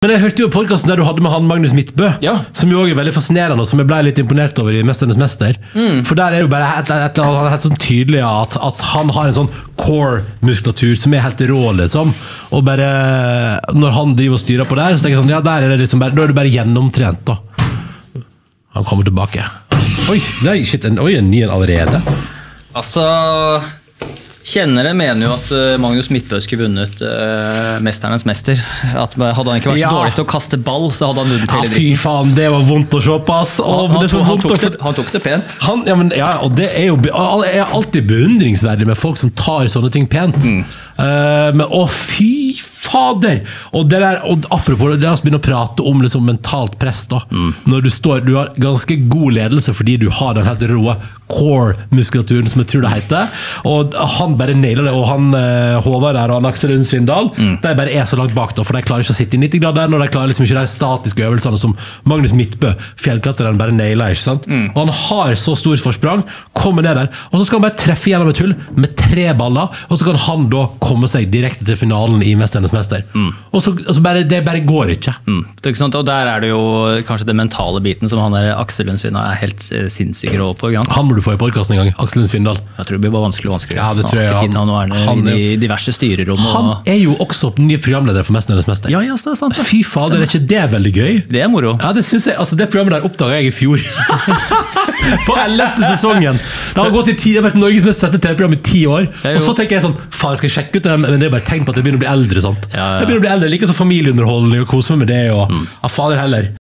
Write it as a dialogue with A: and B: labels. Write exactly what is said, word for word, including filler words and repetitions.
A: Men jeg hørte jo podcasten der du hadde med han Magnus Midtbø,
B: ja.
A: som jo også er veldig fascinerende, og som jeg ble litt imponert over i Mesternes Mester. Mm. For der er jo bare et, et, et, et, et sånn tydelig at, at han har en sånn core-muskulatur som er helt rå, liksom. Og bare, når han driver og styrer på der, så tenker jeg sånn, ja, der er det liksom bare, da er det bare gjennomtrent, da. Han kommer tilbake. Oi, nei, shit, en, oi, en ny en allerede.
B: Altså... Kjennere mener jo at Magnus Midtbø skulle vunnet uh, Mesternes Mester. At hadde han ikke vært så ja. dårlig til å kaste ball, så hadde han vunnet hele dritten.
A: Ja, fy faen, det var vondt å se på, ass. Åh,
B: han, han,
A: det
B: han, tok det, han tok det pent.
A: Han, ja, men, ja, og det er jo er alltid beundringsverdig med folk som tar sånne ting pent. Mm. Uh, men å, fy fader! Og det der, og apropos, det er å begynne å prate om liksom, mentalt press da. Mm. Når du står, du har ganske god ledelse fordi du har den helt rå core-muskulaturen som jeg tror det heter, og han bare nailer det, og han uh, Håvard der og han Aksel Lund Svindal, mm. de bare er så langt bak da, for de klarer ikke å sitte i nitti grader når de klarer liksom ikke de statiske øvelsene som Magnus Midtbø, fjellklatreren, bare nailer, ikke sant? Mm. Og han har så stor forsprang, kommer ned der, og så skal han bare treffe gjennom et hull med tre baller, og så kan han da komme seg direkte til finalen i Mesternes Mester. Mm. Og så, og så bare, det bare går ikke.
B: Mm. Det er ikke sant? Og der er det jo kanskje den mentale biten som han der Aksel Lund Svindal er helt uh, sinnssyk rå på. Ikke?
A: Han må du få i podcasten en gang, Aksel Lund Svindal.
B: Jeg tror det blir bare vanskelig og vanskelig.
A: Ja, det tror jeg.
B: Han, han, han, han er i diverse styrerom.
A: Han
B: og...
A: er jo også ny programleder for Mesternes Mester.
B: Ja, ja, det er sant.
A: Fy fader, er ikke det veldig gøy?
B: Det er moro.
A: Ja, det synes jeg, altså det programmet der oppdaget jeg i fjor. På ellevte sesongen. Det har gått i ti, det har vært Norges mest sette T V-program i ti år. Og så tenker jeg sånn, faen, jeg skal sjekke ut det, men det er bare tegn på at jeg begynner å bli eldre, sant? Ja, ja. Jeg begynner å bli eldre, like så familieunderholdning og kose meg med det, og mm. ja, fader heller.